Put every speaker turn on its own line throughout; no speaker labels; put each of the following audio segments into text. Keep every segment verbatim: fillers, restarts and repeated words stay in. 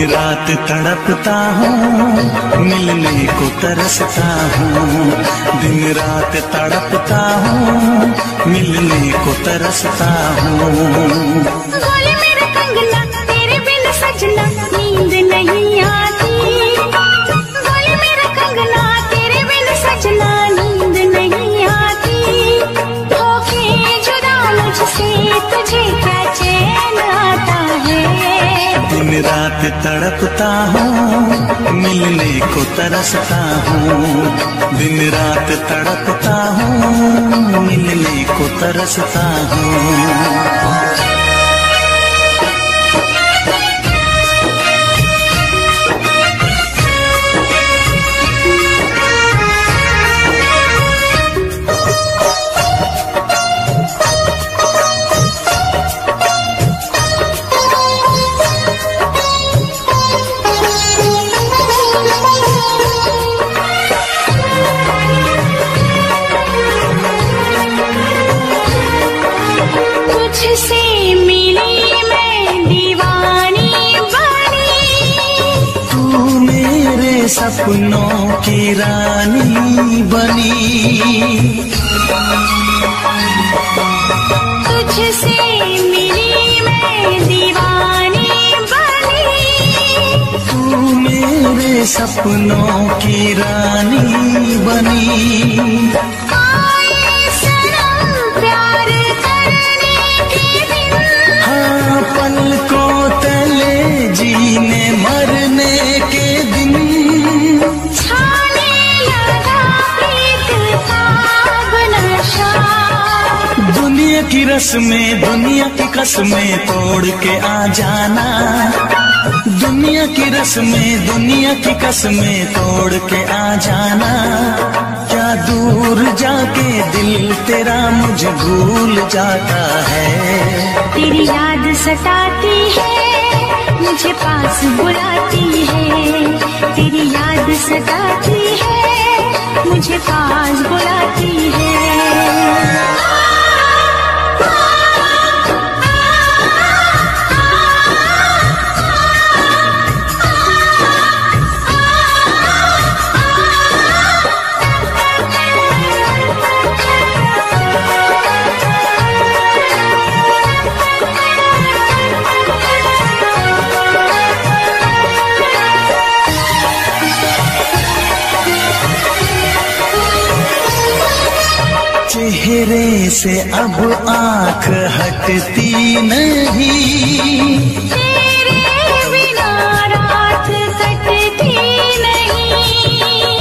रात तड़पता हूँ, मिलने को तरसता हूँ। दिन रात तड़पता हूँ, मिलने को तरसता हूँ।
बोले मेरा कंगना तेरे बिन सजना नींद नहीं आती। बोले मेरा कंगना तेरे बिन सजना नींद नहीं आती। होके जुदा मुझसे तुझे क्या चैन आता है।
दिन रात तड़पता हूँ, मिलने को तरसता हूँ। दिन रात तड़पता हूँ, मिलने को तरसता हूँ।
तुझसे मिली मैं दीवानी बनी।
तू मेरे सपनों की रानी बनी।
तुझसे मिली मैं दीवानी बनी।
तू मेरे सपनों की रानी बनी। पलकों तले जीने मरने के दिन
छाने लगा प्रीत का नशा।
दुनिया की रस्में दुनिया की कसमें तोड़ के आ जाना। दुनिया की रस्में दुनिया की कसमें तोड़ के आ जाना। क्या दूर जाके दिल तेरा मुझे भूल जाता है।
तेरी याद सताती है, मुझे पास बुलाती है। तेरी याद सताती है, मुझे पास बुलाती है।
चेहरे से अब आँख हटती नहीं।
तेरे बिना रात कटती नहीं।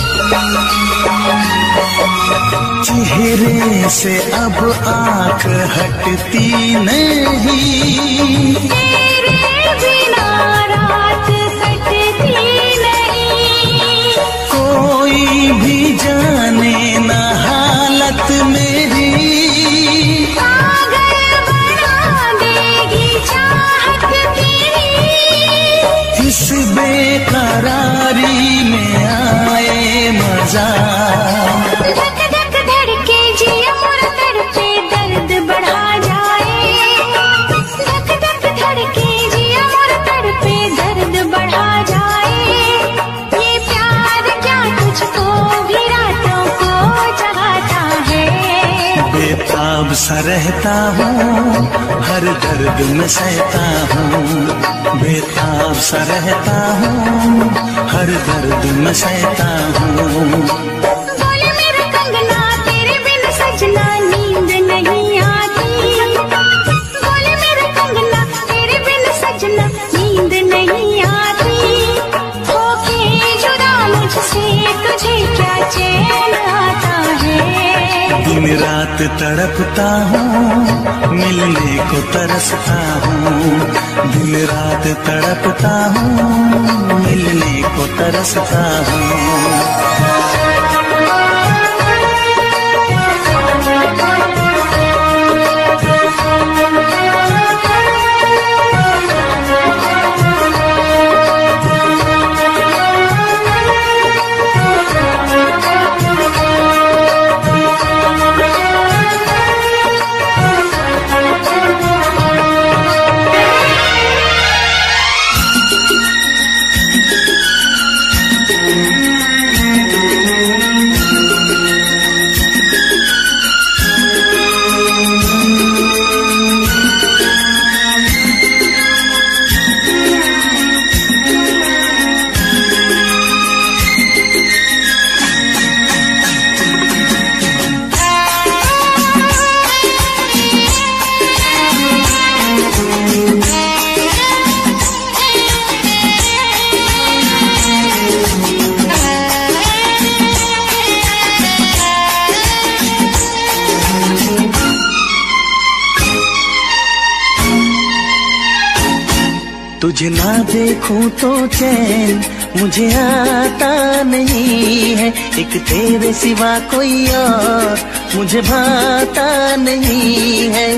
चेहरे से अब आँख हटती नहीं।
तेरे बिना रात कटती नहीं।
कोई भी जाने ना हालत मेरी।
पागल बना देगी चाहत तेरी।
इस बेकरारी में आए मजा।
धक धक धड़के जिया मोर तड़पे दर्द बढ़ा जाए। धक धक धड़के जिया मोर तड़पे दर्द बढ़ा जाए। ये प्यार क्या तुझको भी रातों को जगाता है।
बेताब सा रहता हूँ, हर दर्द में सहता हूँ। बेताब सा रहता हूँ, हर दर्द में सहता हूँ।
बोले मेरा कंगना तेरे बिन सजना नींद नहीं आती। बोले मेरा कंगना तेरे बिन सजना नींद नहीं आती। होके जुदा मुझसे तुझे क्या चैन आता है।
दिन रात तड़पता हूँ, मिलने को तरसता हूँ। दिन रात तड़पता हूँ, मिलने को तरसता हूँ। तुझे ना देखूं तो चैन मुझे आता नहीं है, एक तेरे सिवा कोई और मुझे भाता नहीं है।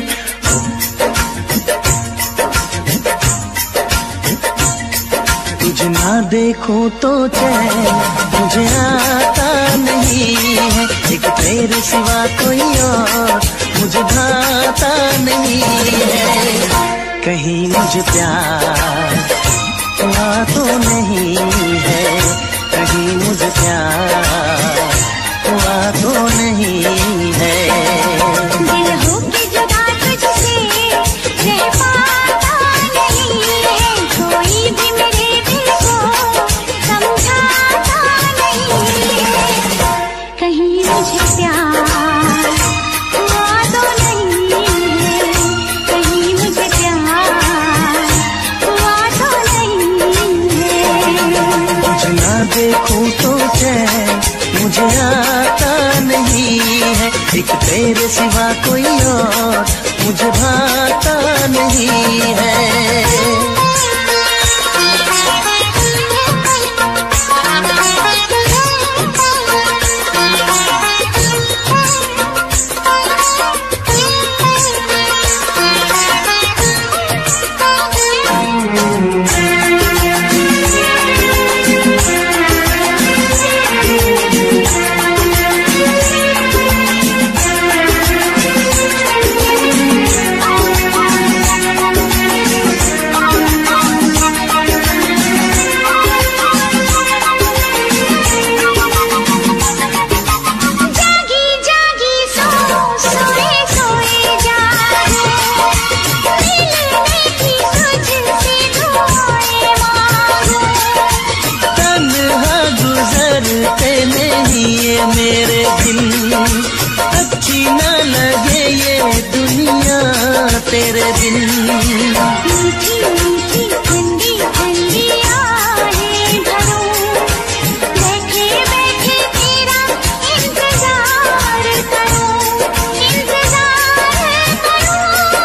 तुझे ना देखूं तो चैन मुझे आता नहीं है, एक तेरे सिवा कोई और मुझे भाता नहीं है। कहीं मुझे प्यार हुआ तो नहीं है, कहीं मुझे प्यार हुआ तो नहीं है।
दिल हो के जुदा तुझसे रह पाता नहीं है, कोई भी मेरे दिल को समझाता नहीं है। कहीं मुझे प्यार हुआ तो नहीं है, कहीं मुझे प्यार हुआ तो नहीं है।
तुझे ना देखूं तो चैन मुझे आता नहीं है, एक तेरे सिवा कोई और मुझे भाता नहीं है। मेरे दिल अच्छी न लगे ये दुनिया तेरे बिन।
मीठी मीठी ठंडी ठंडी आहें भरूं, बैठे बैठे तेरा इंतजार करूं, इंतजार करूं।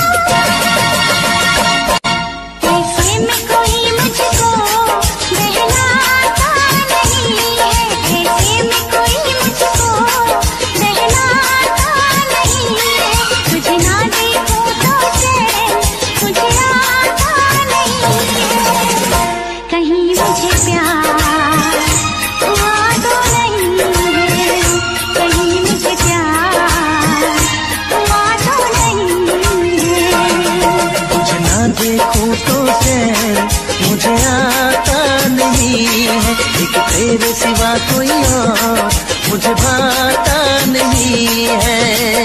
ऐसे में कोई मुझको बहलाता नहीं है, ऐसे में कोई मुझको बहलाता नहीं है। तुझे ना देखूं तो चैन मुझे आता नहीं है, कहीं मुझे प्यार हुआ तो नहीं है, कहीं मुझे प्यार हुआ तो नहीं है।
तुझे ना देखूं तो चैन मुझे आता नहीं है, एक तेरे सिवा कोई और मुझे भाता नहीं है।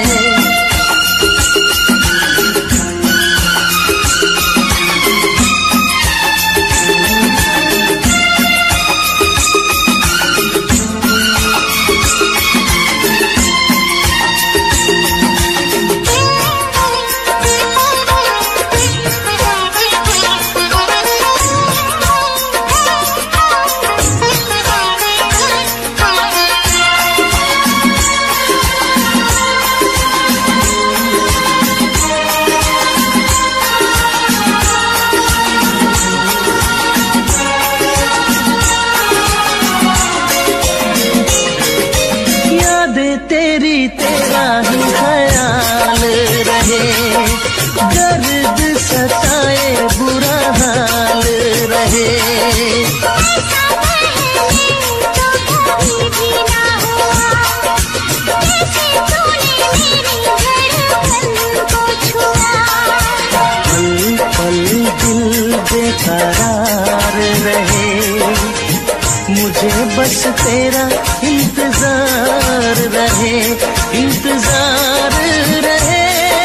तेरी तेरा ही ख्याल रहे, दर्द सताए बुरा हाल रहे।
ऐसा पहले तो कभी भी ना हुआ, जैसे तूने मेरी धड़कन को छुआ।
पल पल दिल बेकरार रहे, मुझे बस तेरा इंतजार रहे, इंतजार रहे।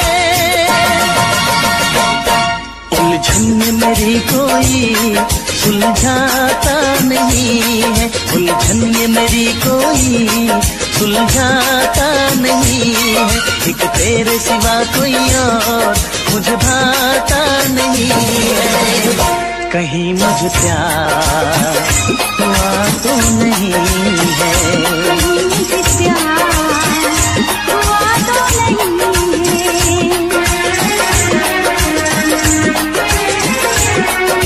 उलझन में मेरी कोई सुलझाता नहीं है, उलझन में मेरी कोई सुलझाता नहीं है, एक तेरे सिवा कोई और मुझे भाता नहीं है। कहीं मुझे प्यार हुआ तो नहीं है,
कहीं मुझे प्यार हुआ तो नहीं है।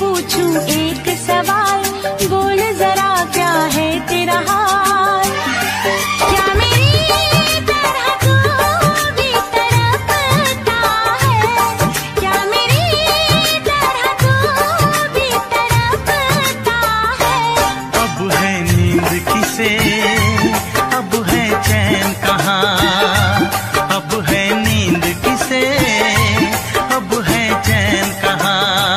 पूछूं एक सवाल, बोल जरा क्या है तेरा हाल। क्या मेरी तरह तू भी तड़पता है, क्या मेरी तरह तू भी तड़पता है।
अब है नींद किसे, अब है चैन कहाँ, अब है नींद किसे, अब है चैन कहाँ।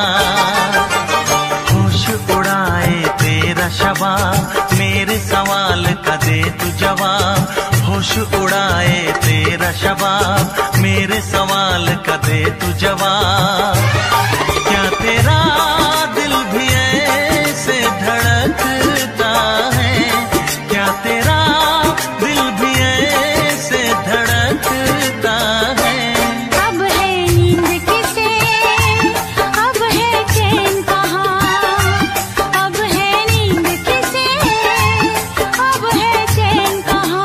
होश उड़ाए तेरा शबाब, मेरे सवाल का दे तू जवाब। होश उड़ाए तेरा शबाब, मेरे सवाल का दे तू जवाब। क्या तेरा दिल भी ऐसे धड़कता है, क्या तेरा दिल भी ऐसे धड़कता है।
अब है नींद किसे, अब है चैन कहाँ, अब है नींद किसे, अब है चैन कहाँ।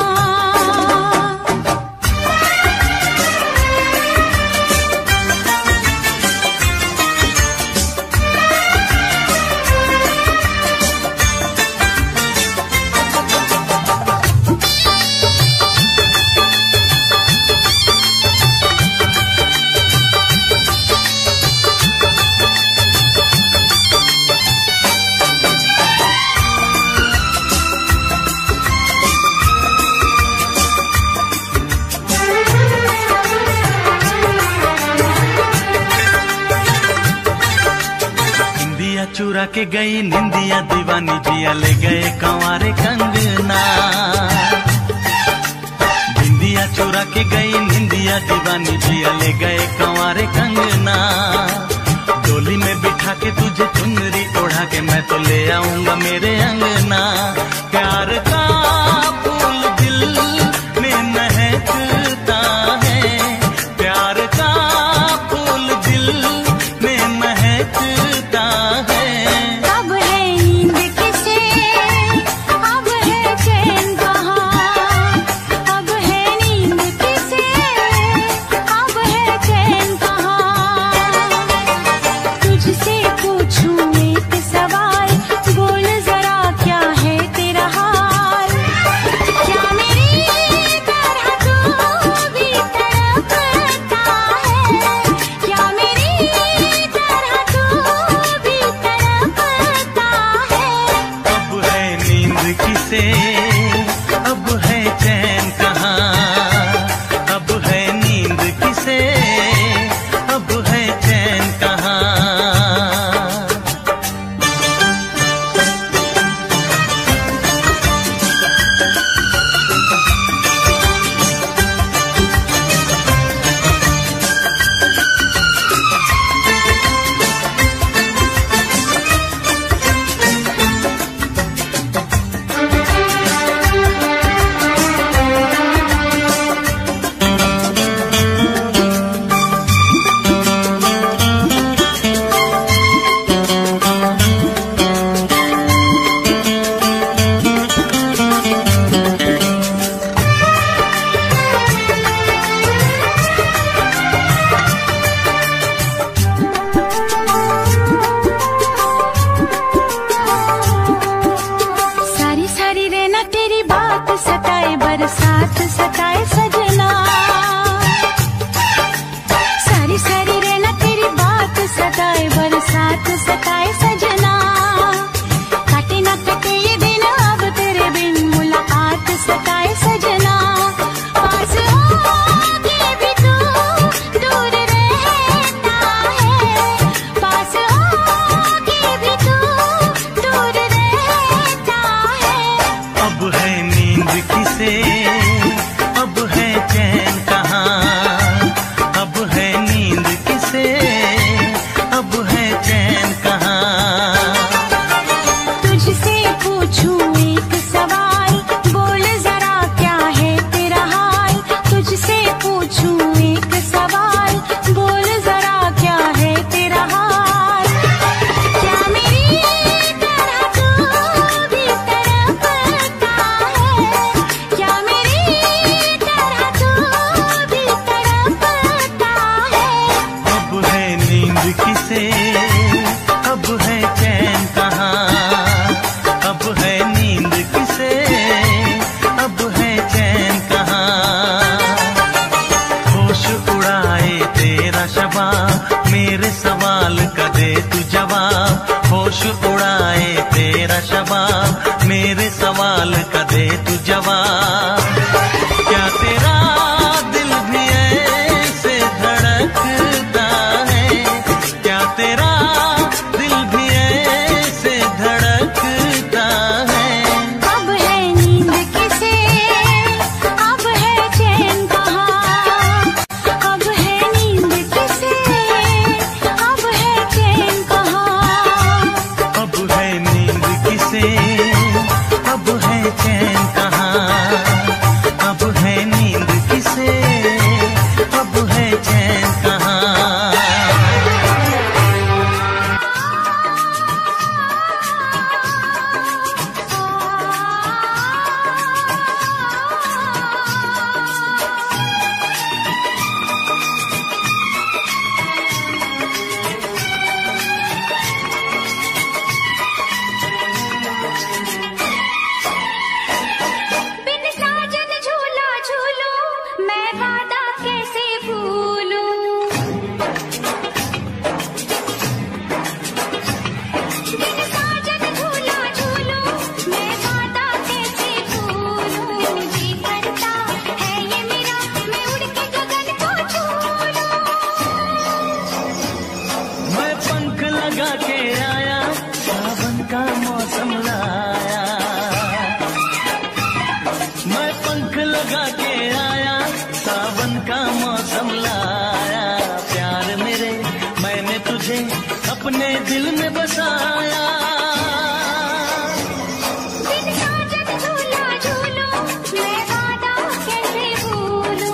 निंदिया चुरा के गई निंदिया दीवानी, जिया ले गए कंवारे कंगना। निंदिया चुरा के गई निंदिया दीवानी, जिया ले गए कंवारे कंगना। डोली में बिठा के तुझे चुनरी ओढ़ा के मैं तो ले आऊंगा मेरे अंगना। प्यार का फूल दिल में महकता है, प्यार का फूल दिल में महकता है।
अब है नींद किसे, अब है चैन कहाँ, अब है नींद किसे, अब है चैन कहाँ। तुझसे पूछूं एक सवाल, बोल जरा क्या है तेरा हाल। क्या मेरी तरह तू भी तड़पता है, क्या मेरी तरह तू भी तड़पता है।
अब है नींद किसे, अब है चैन कहाँ, अब है नींद किसे, अब है चैन कहाँ।
सारी सारी रहना तेरी बात सताए, बरसात सताए सजना। सारी सारी रहना तेरी बात सताए, बरसात सताए सजना। काटे ना कटे ये दिन अब तेरे बिन, मुलाकात सताए सजना। पास होके भी तू दूर रहता है, पास होके भी तू दूर रहता है।
अब है नींद किसे, अब है चैन कहाँ, अब है नींद किसे, अब है चैन कहाँ।
तुझसे पूछूं एक सवाल, बोल जरा क्या है तेरा हाल। तुझसे पूछूं एक सवाल, बोल जरा क्या है तेरा हाल। क्या मेरी तरह तू भी तड़पता है, क्या मेरी तरह तू भी तड़पता है।
अब है नींद किसे, अब है तेरा शबाब, मेरे सवाल का दे तू जवाब, होश उड़ाए तेरा शबाब, मेरे सवाल का दे तू जवाब। क्या तेरा दिल भी ऐसे धड़कता है, क्या तेरा दिल भी ऐसे धड़कता है।
अब है नींद किसे, अब है चैन कहाँ, अब है नींद किसे, अब है चैन कहाँ।
अब है नींद किसे, अब है चैन कहाँ, अब है नींद किसे, अब है चैन कहाँ।
बिन साजन झूला झूलूं, मैं वादा कैसे भूलूं। बिन साजन झूला झूलूं, मैं वादा कैसे भूलूं। जी करता है ये मेरा, मैं उड़ के गगन को छू लूं।
मैं पंख लगा के आया, सावन का मौसम लाया। मैं पंख लगा के आया, सावन का मौसम लाया। प्यार मेरे, मैंने तुझे अपने दिल में बसाया।
बिन साजन झूला झूलूं, मैं वादा कैसे भूलूं।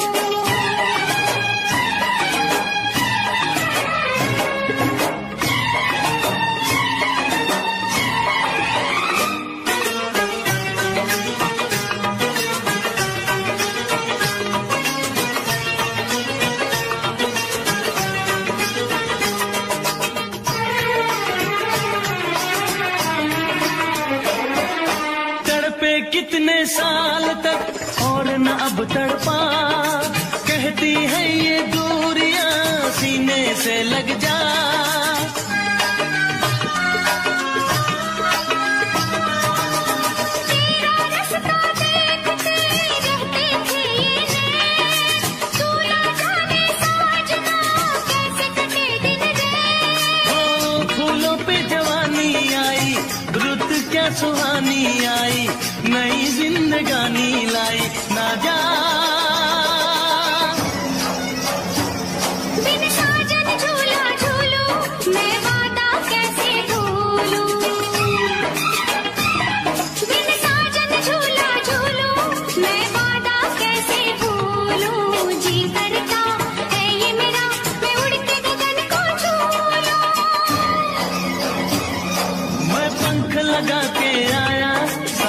तड़पे कितने साल तक और न अब तड़पा, कहती है ये दूरियां सीने से लग जा।
तेरा रास्ता देखते रहते थे ये नैन, तू ना जाने साजना कैसे कटे दिन रैन।
ओ फूलों पे जवानी आई, रुत क्या सुहानी आई, नई जिंदगानी लाई ना जा।
बिन साजन झूला झूलूं, मैं वादा कैसे भूलूं। बिन साजन झूला झूलूं, मैं वादा कैसे भूलूं। जी करता है ये मेरा, मैं उड़ के गगन को छू लूं।
मैं पंख लगा के आया,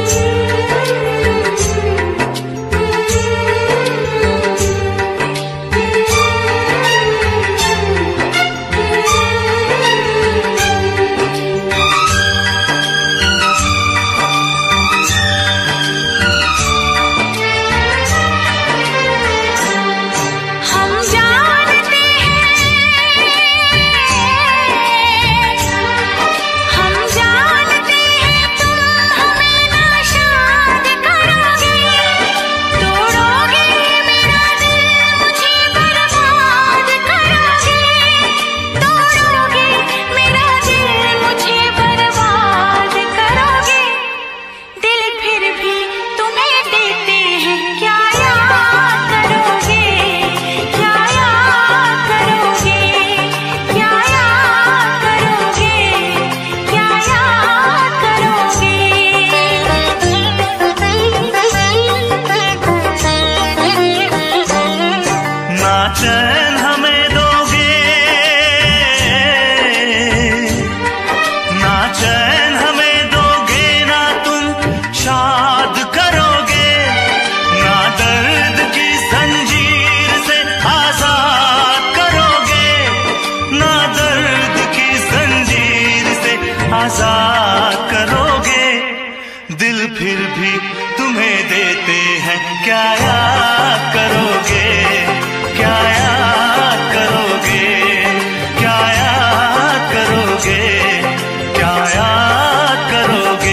आजाद करोगे, दिल फिर भी तुम्हें देते हैं, क्या याद करोगे, क्या याद करोगे, क्या याद करोगे, क्या याद करोगे।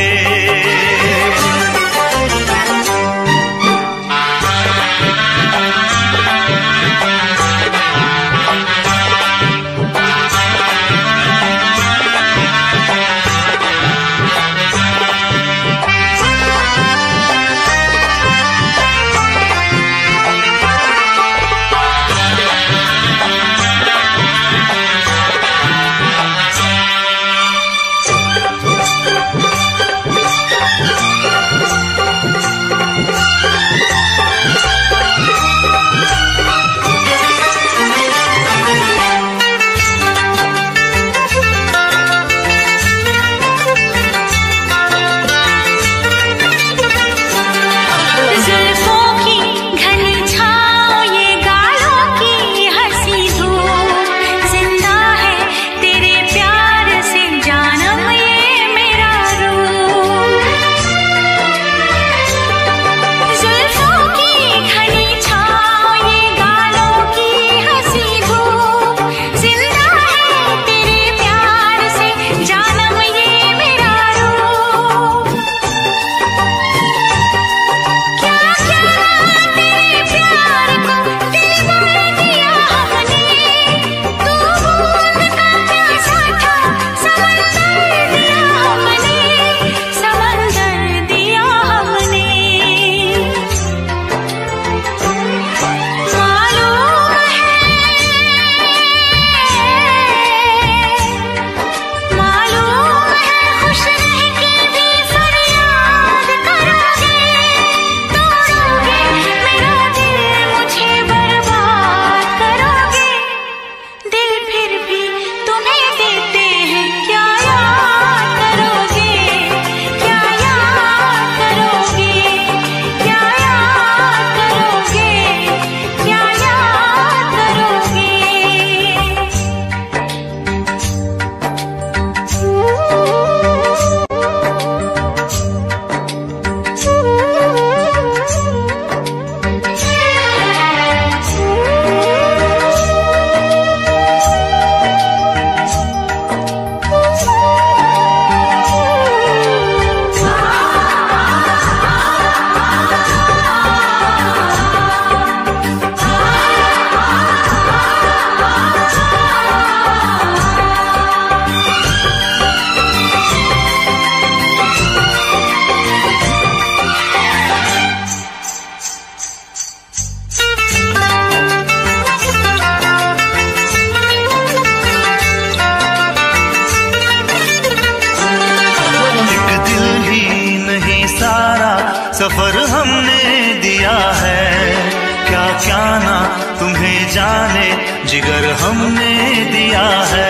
सफर हमने दिया है, क्या क्या ना तुम्हें जाने जिगर हमने दिया है।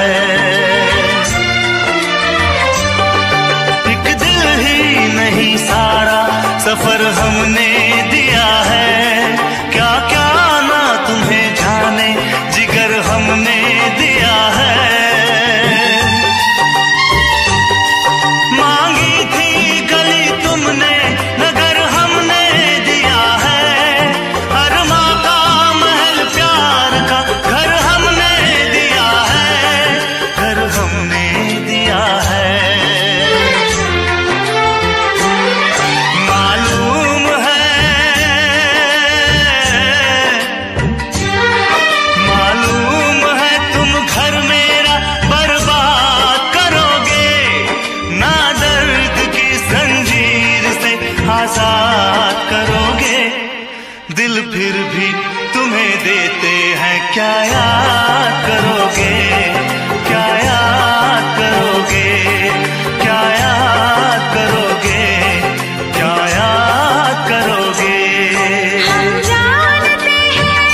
एक दिल ही नहीं सारा हमने दिया है, क्या क्या ना तुम्हें जाने जिगर हमने दिया है। मांगी थी गली तुमने नगर हमने दिया है, हर माँ का महल प्यार का घर हमने दिया है, घर हमने दिया है। मालूम है, मालूम है तुम घर मेरा बर्बाद करोगे, ना दर्द की जंजीर से आजाद करोगे। दिल फिर भी तुम्हें देते हैं, क्या याद करोगे, क्या याद करोगे, क्या याद करोगे, क्या याद करोगे।
हम जानते हैं,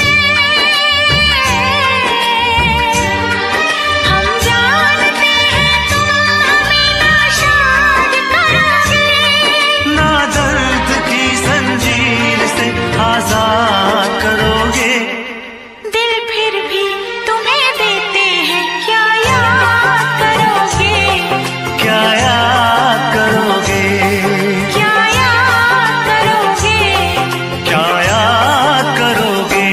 हम जानते हैं तुम हमें नाशाद करोगे।
ना दर्द की जंजीर से आजाद करोगे।
दिल फिर भी तुम्हें देते हैं, क्या याद करोगे,
क्या याद करोगे,
क्या याद करोगे।
क्या याद करोगे।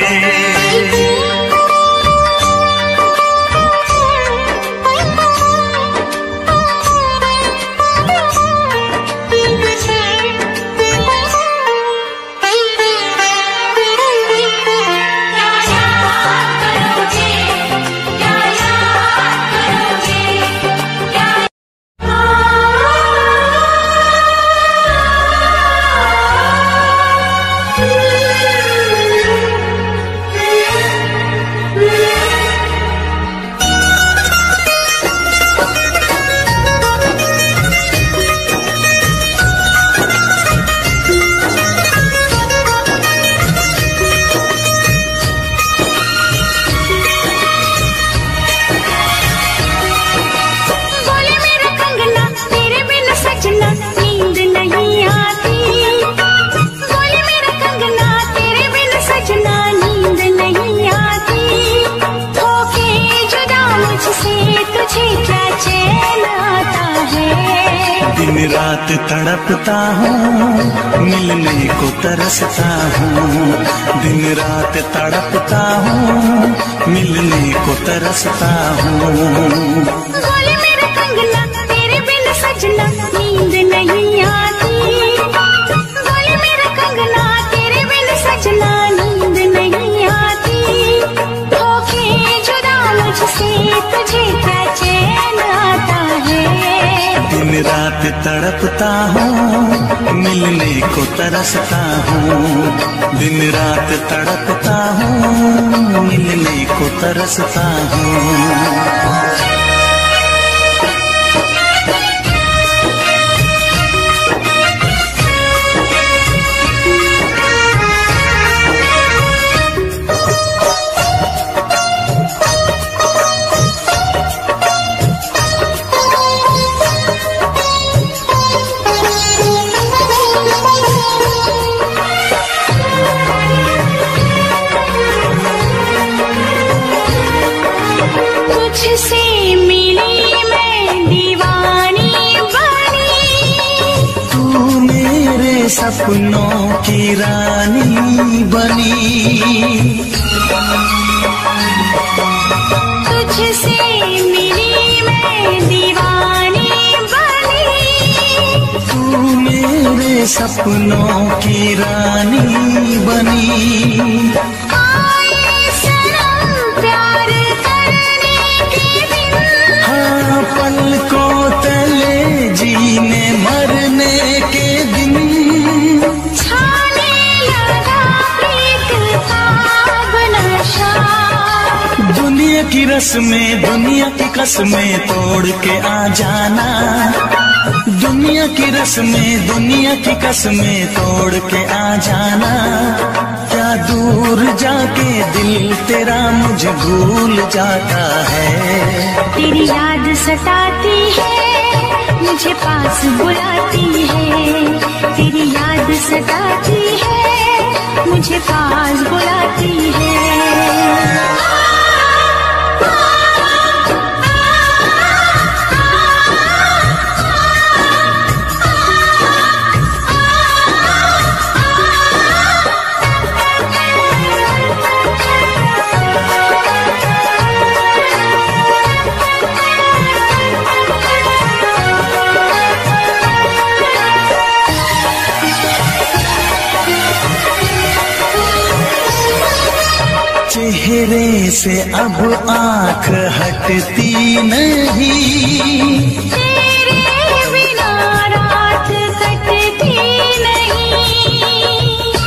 बोले मेरा कंगना तेरे बिन सजना नींद नहीं आती। बोले मेरा कंगना तेरे बिन सजना नींद नहीं आती। होके जुदा मुझसे तुझे क्या चैन आता है।
दिन रात तड़पता हूँ, मिलने को तरसता हूँ। दिन रात तड़पता हूँ, मिलने को तरसता हूँ।
बोले मेरा कंगना तेरे बिन सजना नींद नहीं आती। बोले मेरा कंगना तेरे बिन सजना नींद नहीं आती। होके जुदा मुझसे तुझे क्या चैन आता है।
दिन रात तड़पता हूँ, मिलने को तरसता हूँ। दिन रात तड़पता हूँ, मिलने को तरसता हूँ।
तुझसे मिली मैं दीवानी बनी।
तू मेरे सपनों की रानी बनी।
तुझसे मिली मैं दीवानी बनी।
तू मेरे सपनों की रानी बनी।
आए सनम प्यार करने के दिन।
हाँ, पलकों तले जीने मरने के दिन।
छाने लगा प्रीत का अब नशा।
दुनिया की रस्में, दुनिया की कसमें तोड़ के आ जाना। दुनिया की रस्में, दुनिया की कसमें तोड़ के आ जाना। क्या दूर जाके दिल तेरा मुझे भूल जाता है।
तेरी याद सताती है, मुझे पास बुलाती है। तेरी याद सताती है, मुझे पास बुलाती है।
चेहरे से अब आँख हटती नहीं,
तेरे बिना रात कटती नहीं।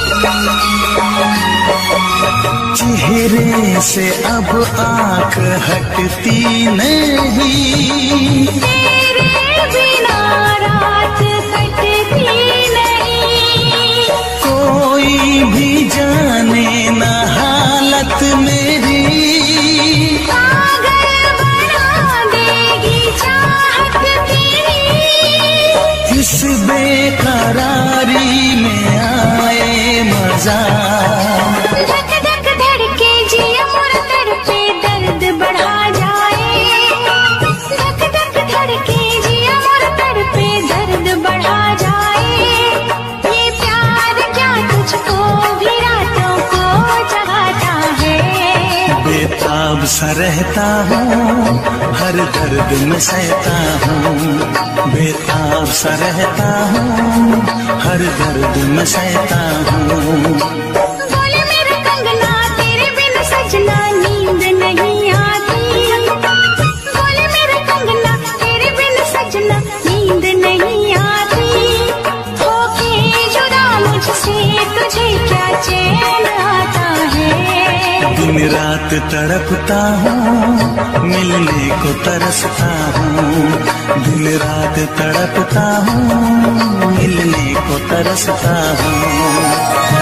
चेहरे से अब आँख हटती नहीं,
तेरे बिना रात कटती नहीं।
कोई भी जाने न हालत मेरी,
पागल बना देगी चाहत तेरी।
इस बेकरारी में आए मजा,
धक धक धड़के जिया मोर तड़पे दर्द बढ़ा जाए। धक धक धड़के जिया मोर तड़पे दर्द बढ़ा जाए। ये प्यार क्या तुझको भी रातों को जगाता है।
बेताब सा रहता हूँ, हर दर्द में सहता हूँ। बेताब सा रहता हूँ, हर दर्द में सहता हूँ।
बोले मेरा कंगना तेरे बिन सजना नींद नहीं आती। बोले मेरा कंगना तेरे बिन सजना नींद नहीं आती। होके जुदा मुझसे तुझे क्या चैन आता है।
दिन रात तड़पता हूँ, मिलने को तरसता हूँ। दिन रात तड़पता हूँ, मिलने को तरसता हूँ।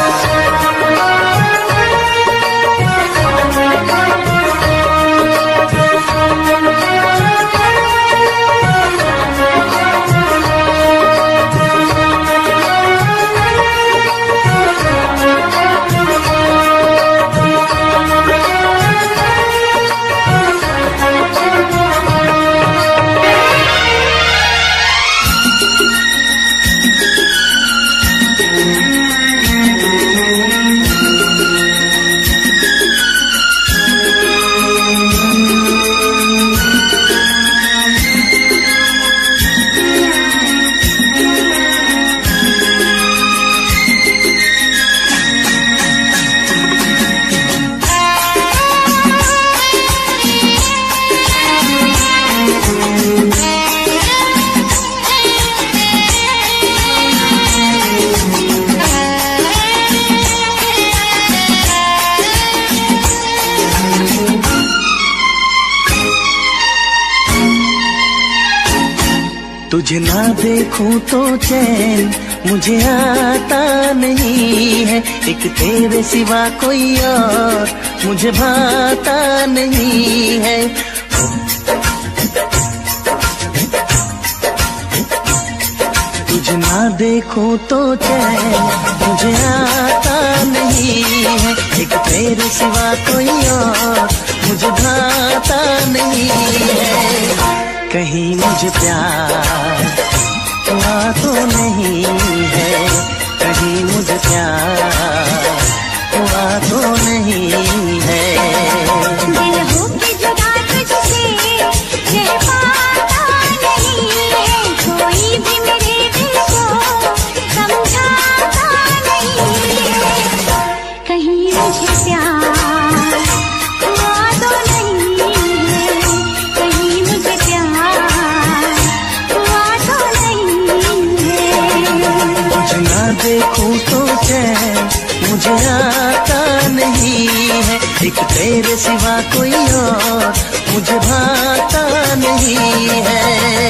तुझे ना देखूं तो चैन मुझे आता नहीं है। एक तेरे सिवा कोई और मुझे भाता नहीं है। तुझे ना देखूं तो चैन मुझे आता नहीं है। एक तेरे सिवा कोई और मुझे भाता नहीं है। कहीं मुझे प्यार हुआ तो नहीं है। कहीं मुझे प्यार हुआ तो नहीं है।
दिल हो के जुदा तुझसे रह पाता नहीं है। कोई भी मेरे दिल को समझाता नहीं है। कहीं मुझे प्यार हुआ तो नहीं है। कहीं मुझे प्यार हुआ तो नहीं है।
तुझे ना देखूं तो चैन मुझे आता नहीं है। एक तेरे सिवा कोई और मुझे भाता नहीं है।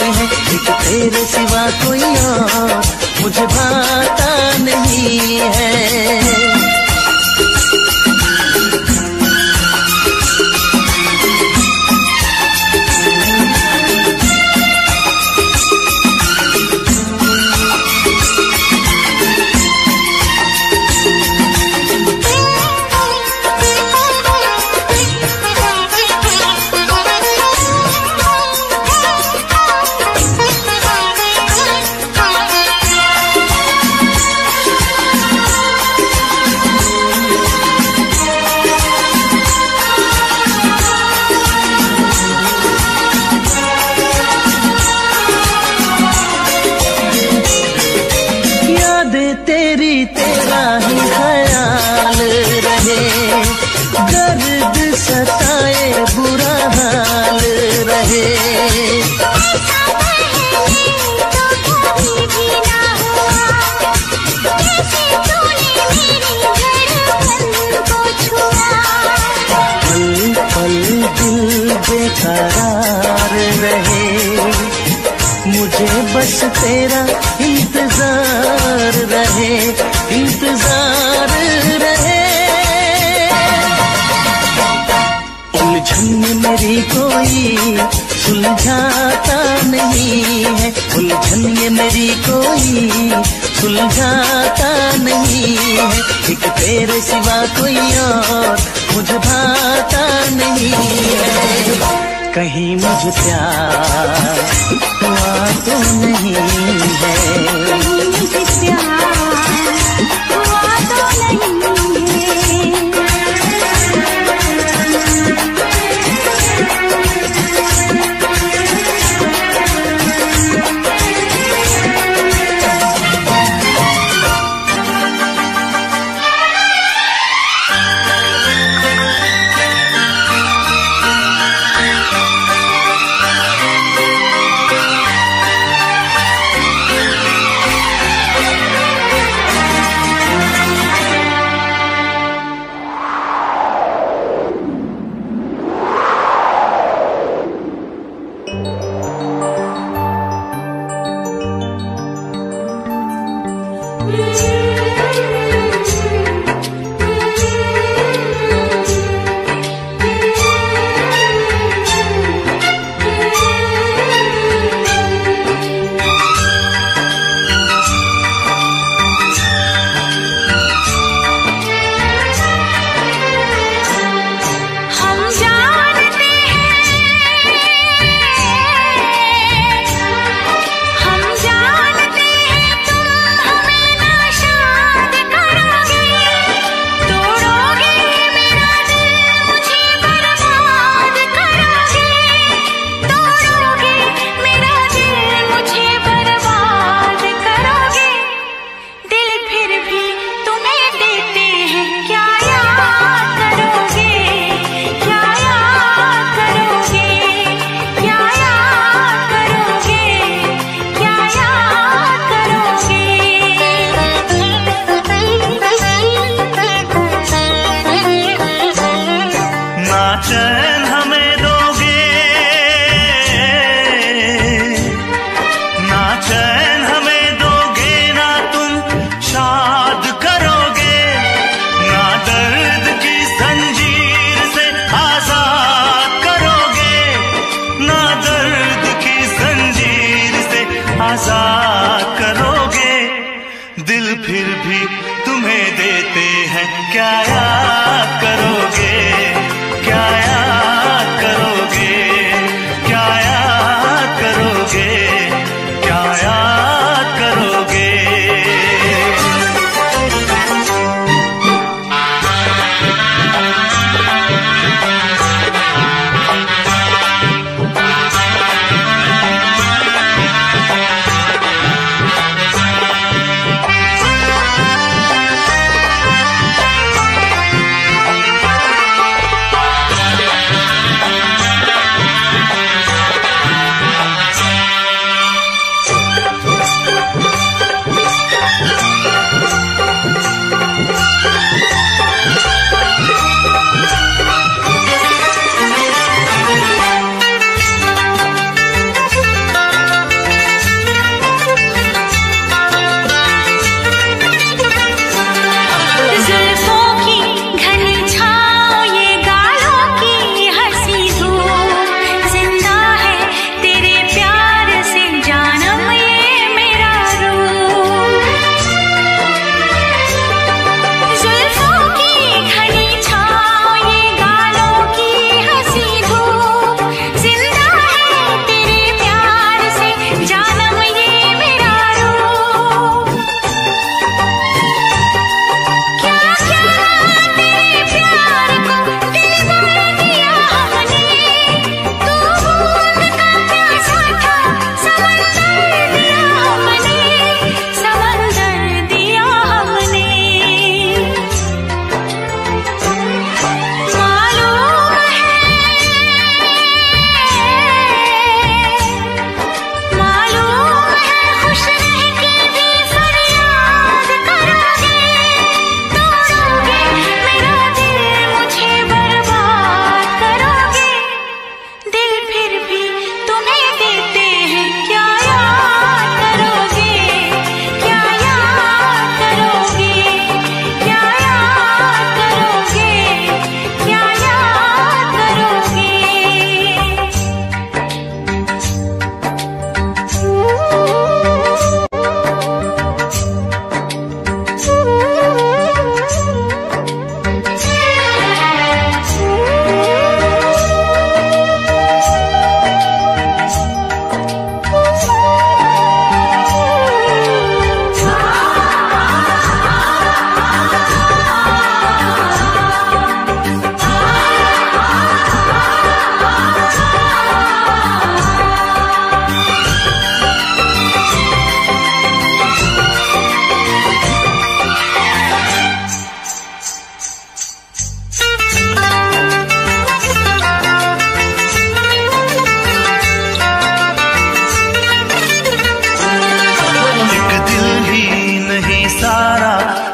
है, एक तेरे सिवा कोई और मुझे भाता नहीं है। तेरी तेरा ही ख्याल रहे, दर्द सताए बुरा हाल रहे। पल पल दिल बेकरार रहे, मुझे बस तेरा इंतजार रहे, इंतजार रहे। उलझन में मेरी कोई सुलझाता नहीं है, उलझन ये मेरी कोई सुलझाता नहीं है, एक तेरे सिवा कोई और मुझे भाता नहीं है। कहीं मुझे प्यार हुआ तो नहीं है,
कहीं मुझे प्यार हुआ तो नहीं है।
आजाद करोगे, दिल फिर भी तुम्हें देते हैं, क्या याद करोगे, क्या याद करोगे, क्या याद करोगे, क्या याद करोगे।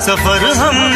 सफर हम